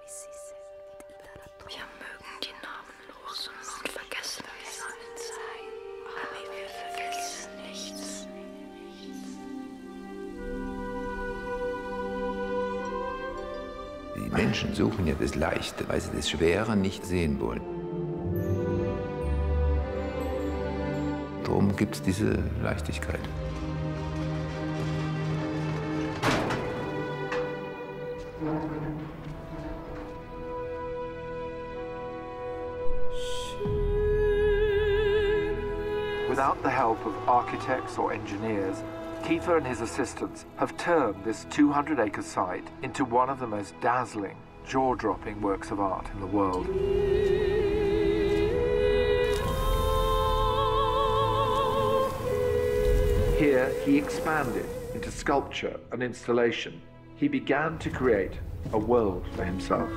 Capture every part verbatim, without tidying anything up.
Wir mögen die Namenlosen und vergessen wir sein, aber wir vergessen nichts. Die Menschen suchen ja das Leichte, weil sie das Schwere nicht sehen wollen. Darum gibt es diese Leichtigkeit. Without the help of architects or engineers, Kiefer and his assistants have turned this two hundred acre site into one of the most dazzling, jaw-dropping works of art in the world. Here he expanded into sculpture and installation. He began to create a world for himself.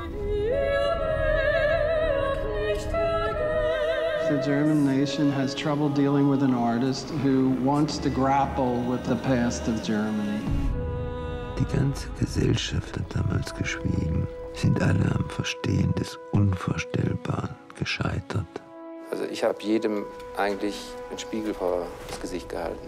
The German nation has trouble dealing with an artist who wants to grapple with the past of Germany. Die ganze Gesellschaft hat damals geschwiegen, sind alle am Verstehen des Unvorstellbaren gescheitert. Also ich habe jedem eigentlich einen Spiegel vor das Gesicht gehalten.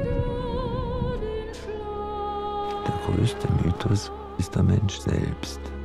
Der größte Mythos ist der Mensch selbst.